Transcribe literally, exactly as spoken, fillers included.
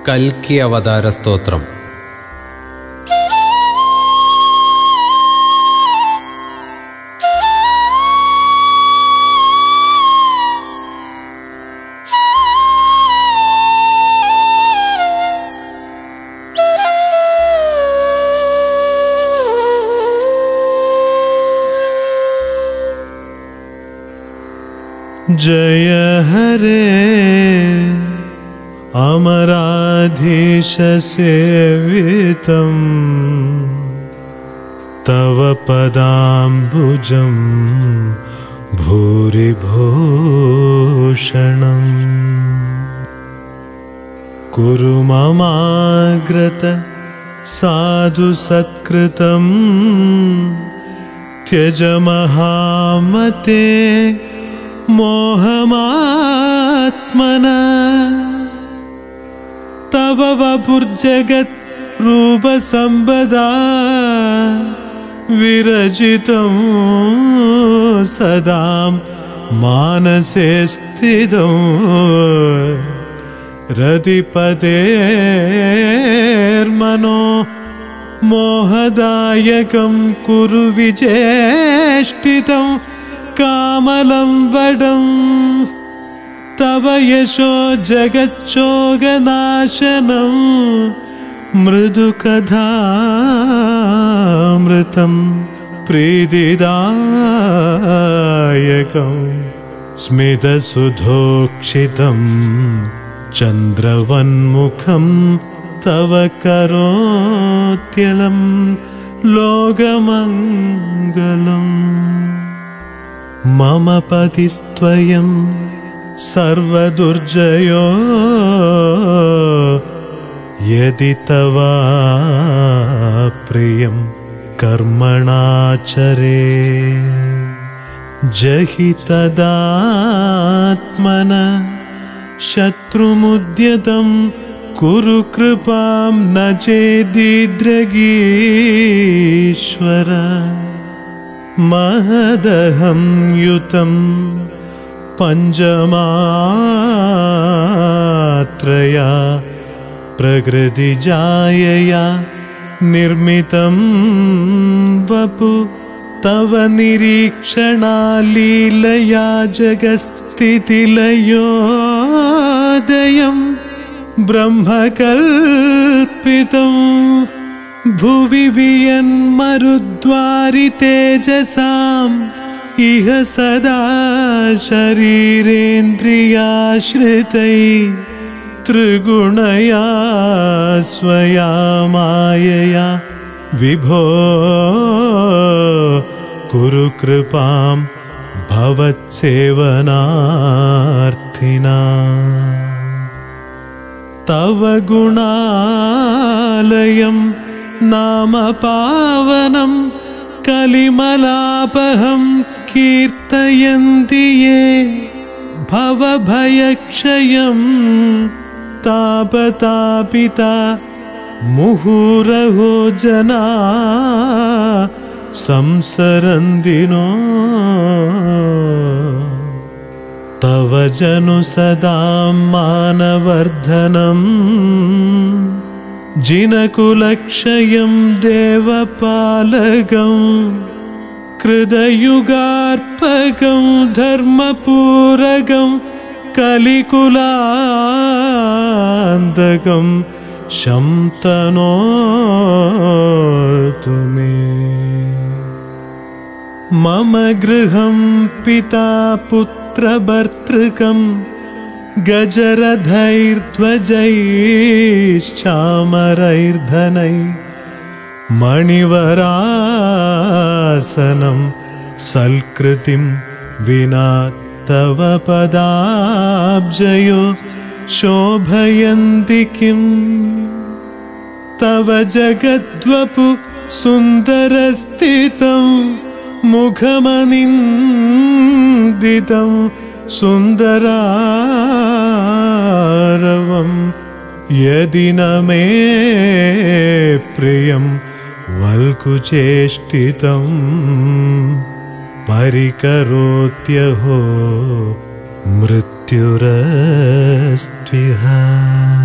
കൽക്കി അവതാര സ്തോത്രം. जय हरे अमराधीश सेवितं तव पदाम्बुजं भूरिभूषणम् कुरु ममाग्रत साधु सत्कृतं त्यज महामते मोहमात्मना तव वपुर्जगत् रूपसम्पदा विरचितं सदा मानसे स्थितं रतिपतेर्मनो मोहदायकं कुरु विचेष्टितं कामलं वडं तव यशो जगच्चोगनाशनं मृदुकथामृतं प्रीतिदायकं स्मितसुधोक्षितं चन्द्रवन्मुखं तव करोत्यलं लोकमङ्गलम् मम पतिस्त्वयं सर्वदुर्जयो यदि तव प्रियं कर्मणाचरे जहि तदात्मन शत्रुमुद्यतं कुरु कृपां न चेदिद्रगीश्वर महदहं युतं पञ्चमात्रया प्रकृतिजायया निर्मितं वपु तव निरीक्षणालीलया जगत्स्थितिलयोदयं ब्रह्मकल्पितं भुवि वियन्मरुद्वारि तेजसाम् इह सदा शरीरेन्द्रियाश्रितै त्रिगुणया स्वया मायया विभो कुरु कृपां भवत्सेवनार्थिना तव गुणालयं नाम पावनं कलिमलापहं कीर्तयन्ति ये भवभयक्षयं तापतापिता मुहुरहो जना संसरन्दिनो तव जनु सदा मानवर्धनम् जिनकुलक्षयं देवपालकं कृतयुगार्पकं धर्मपूरकं कलिकुलान्तकं शंतनोतु मे मम गृहं पिता पुत्रभर्तृकं गजरधैर्ध्वजैश्चामरैर्धनैः मणिवरासनं सल्कृतिं विना तव पदाब्जयो शोभयन्ति किं तव जगद्वपु सुन्दरस्थितं मुखमनिन्दितं सुन्दरारवं यदि न मे प्रियं वल्कुचेष्टितं परिकरोत्यहो मृत्युरस्त्विह।